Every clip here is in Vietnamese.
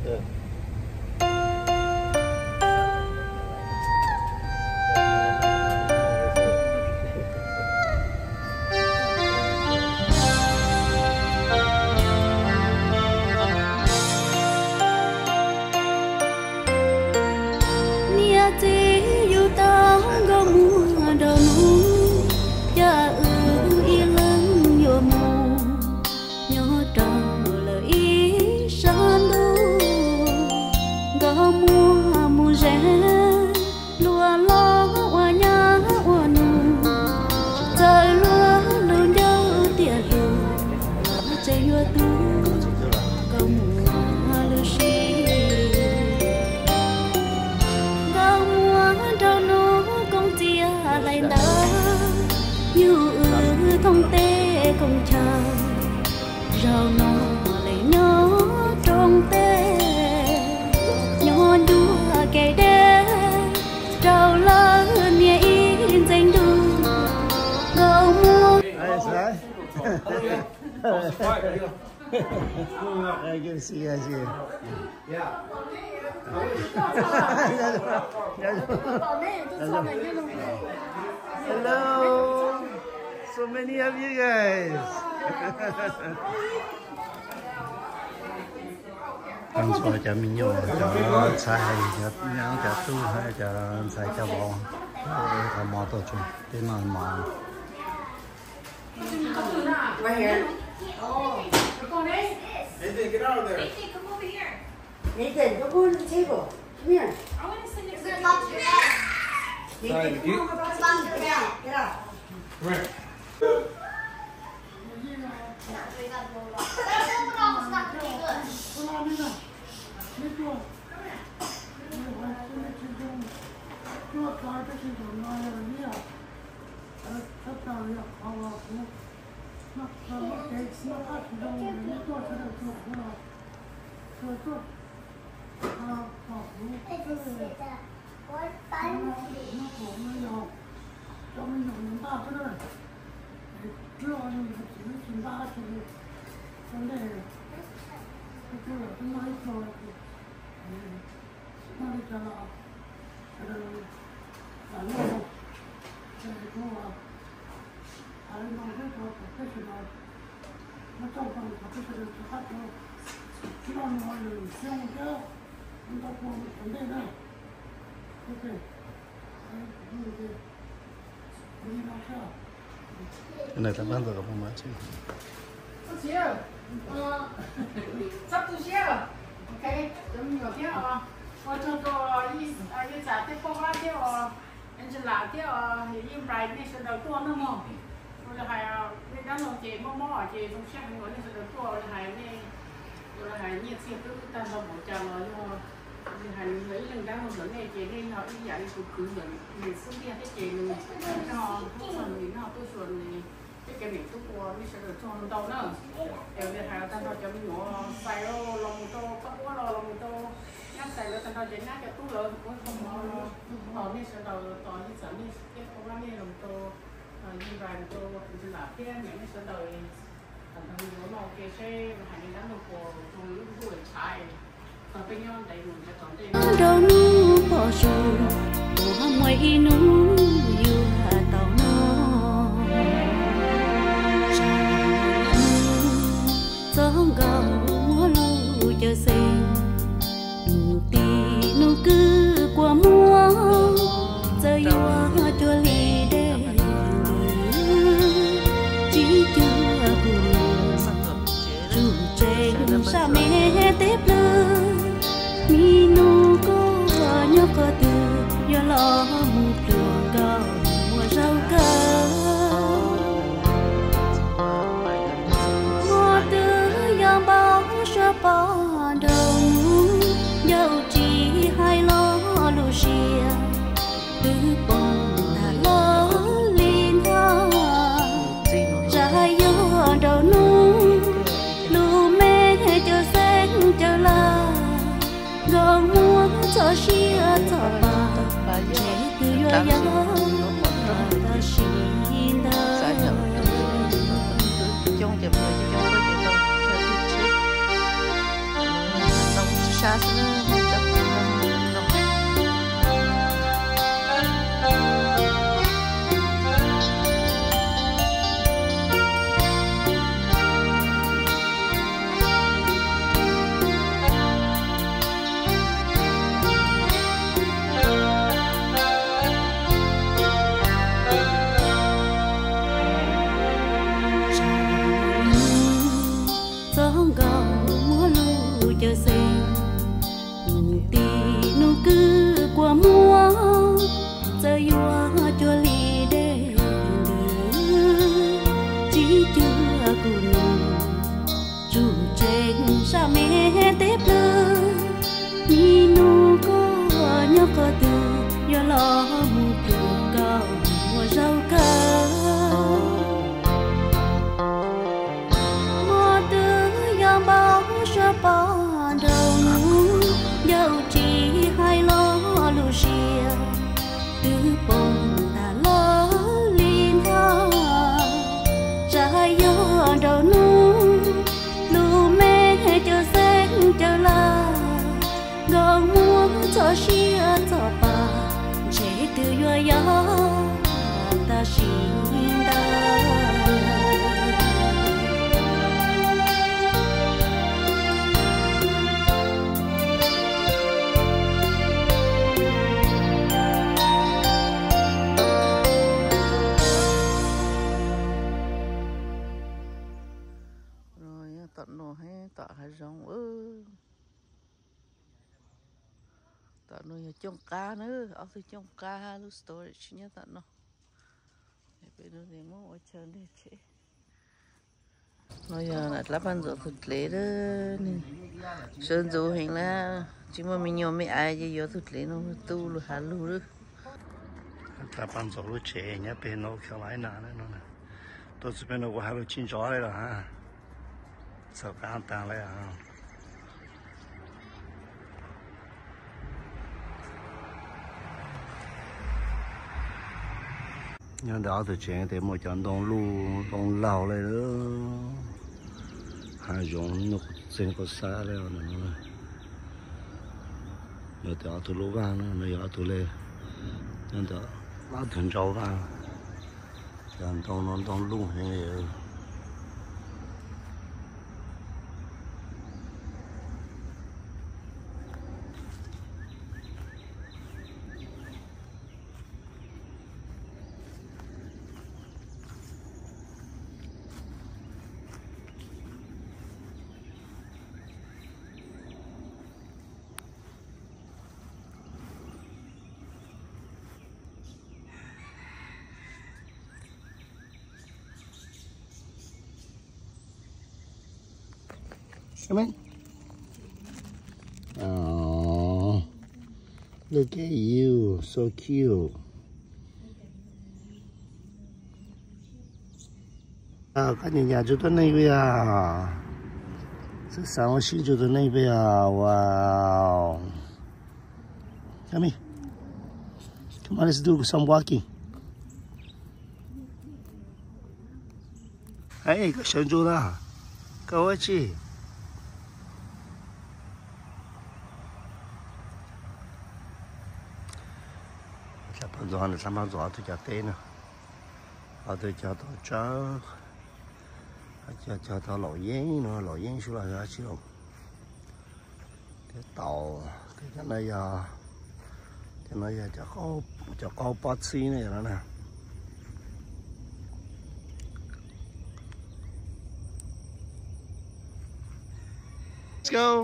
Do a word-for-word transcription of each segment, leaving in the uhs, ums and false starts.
I can see, I see. Yeah. Hello. So many of you guys. Con số cho mình nhiều cho xài cho nhau cho tu hay cho xài cho bò cho mò tổ chung thế nào mò. Right here. Oh, Nathan, get out of there. Nathan, come over here. Nathan, go go to the table. Come here. I want to sit next to you. Nathan, come on, get out. Get out. Come here. Cái này ta bán được không mà chứ? Sắp tu xíu, ok, chúng nhiều tiếng à, tôi cho tôi đi đi trả tiếp phong lá tiếp à, anh sẽ làm tiếp à, thì im bài đi sẽ đầu tuần đúng không? Rồi là hay đi đánh lồng chè mò mò chè trong xe mình gọi đi sẽ đầu tuần rồi hay đi, rồi là hay nhiệt xe cứ tan vào buổi chiều rồi nhưng mà hay lấy lần đánh lồng lớn này chè nên họ đi dạy đi cứ nhận mình xuống đi cái chè mình nó phần mình nó tôi chuẩn cái cái mình tôi qua đi sẽ được cho nó đâu nữa. Điều này hay ta nói cho mình nhỏ xài lo lòng to bắt quá lo lòng to nhắc xài lo ta nói chuyện nhắc cho tú lớn cũng không lo họ đi sẽ đầu tỏi đi sẽ đi cái con cá này lòng to như vậy to thì là cái những sẽ đầu thành thành nó lo cái xe hay đi đánh một cuộc trong lúc tuổi trái và bên nhau đầy đủ cái toàn đây đâu nu bỏ rồi bộ ham ngoài nu yêu hà tàu gió gào múa lu chờ xem nụ tì nụ cứ qua múa giờ yêu chua lì đê chỉ chưa buồn dù trên sa mẹ tiếp lư mi nụ có nhớ có từ do lo một đường cao mùa rau cơ bao giờ bao đầu dẫu chỉ hai lo lu xia từ bồn ta lo liên hoa ra yêu đầu nu lu mê cho sen cho la gò muốn cho xia cho bà trẻ từ yo yo ta xin ta trong chậm rồi trong xa nữa không chấp chờ xem nụ tì nụ cứ qua mua giờ yêu cho ly đê chỉ chưa cụ nụ dù trên sa mẹ tép lơ mi nụ có nhớ có từ do lo mù kiều cao mùa rau cơ mùa tư giang bao sa bao đầu dẫu chỉ hai lo lù xìa từ bồn ta lo liên hoa trái gió đầu nu lù mẹ chờ sen chờ la gòn muốn cho xìa cho bà chế từ gió gió ta xin ta tận nô hay tạ hay rong ơ tận nô nhà trồng cá nữa ở từ trồng cá lúc storage nhá tận nô bây giờ thì mua ở chợ đi chị bây giờ là lắp ăn rồi thịt lé đó nè sơn dù hình là chỉ mà mình nhom mấy ai chứ giờ thịt lé nó tu luôn hả luôn đó lắp ăn rồi lúc trẻ nhá bên nó kiểu lại nè nó nè tôi chỉ bên nó có hai lô chín chó đây rồi ha sao cả anh ta lại à nhưng đó thì chuyện thì một trận đông lu đông lao này nữa hai giống nó trên có xa đây nữa nó đó từ lúa vàng nó nó từ lê nên đó lá thường trâu vàng trận đông nó đông lu hay này Come in. Oh, look at you, so cute. À, cái nhà nhà chỗ đó này bây giờ, rất sáng sinh chỗ đó này bây giờ, wow. Come in. Come on, let's do some walking. Hey, cái sân chỗ đó, câu ở chi? rồi là sao mà rõ tôi cho tên nè, ở tôi cho tôi cho cho cho tôi lội giấy nữa, lội giấy xuống là ra chứ cái tàu cái cái này giờ cái này giờ cho có cho có bát xí này nữa nè. Let's go.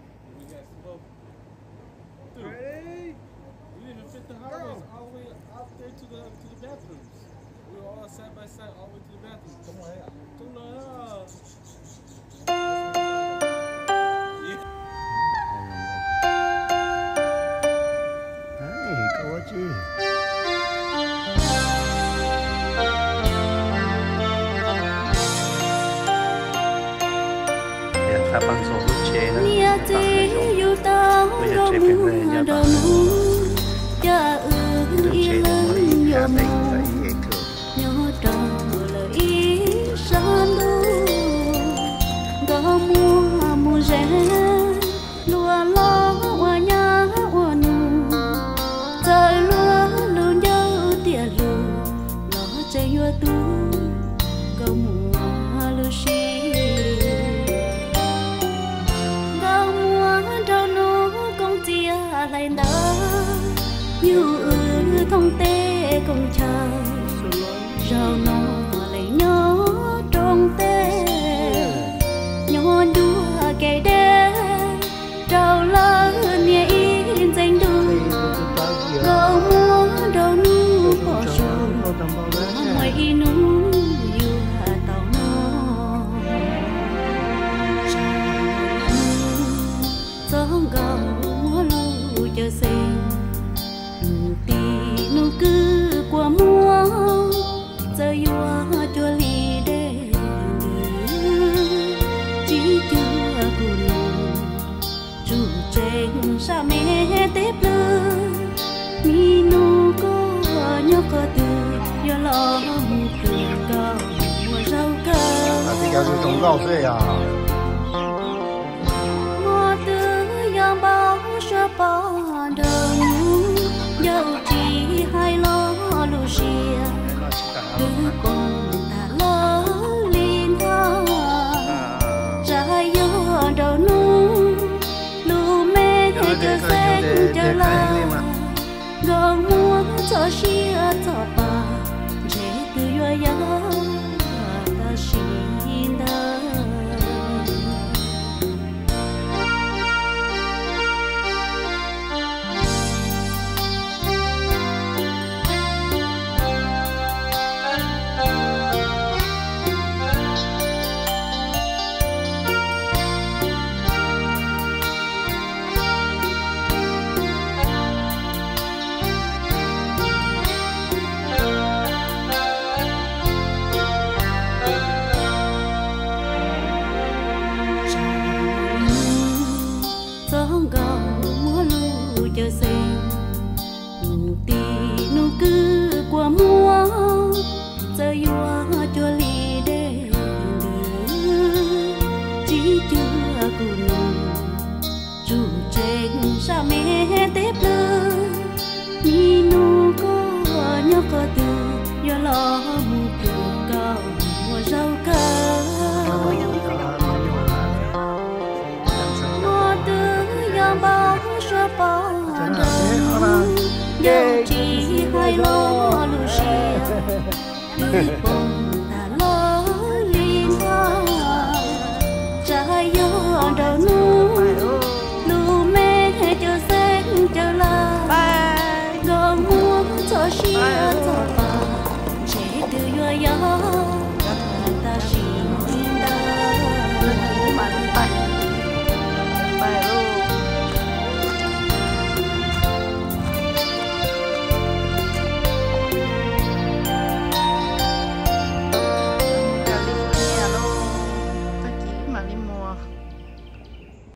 Side by side all the way to the bathroom. Come on, yeah. Come on. Hey, go what you? Yeah, tap on some good chain. Nia te yu ta do mu do mu ya ư y lân yo mu nhớ tròn lời san lu gõ mua mua rẻ lúa lo lại đó yêu ư thông tê cùng chờ rau nó lại nhớ trong tê nhỏ đua kẻ đê rau lỡ nhẹ in danh đường gấu múa đâu nu bỏ sầu ngoài nu yêu hà tàu nó gió gào múa lu chờ xem nụ tì nụ cứ qua múa giờ yêu cho ly đê chỉ chưa cùng dù trên sa mẹ tép lơ mi nu có nhớ có từ yêu lo mu từ cao mùa rau cơ 那这条就种稻穗啊。 mùa từ yang bao sơ bao đồng dâu chỉ hai lo lu xia cứ còn ta lo liên hoa trái gió đầu nu lu mê cho sen cho la gò mua cho xia cho bà dễ từ yo yo ta xin da gió gào múa lu chờ xem nụ tì nụ cứ qua múa giờ yêu cho ly đê chỉ chưa cùng dù trên sa mẹ tép lơ mi nu có nhớ có từ yêu lo mu từ cao mùa rau cơ bao số bao đồng dâu chỉ hai lo lu xia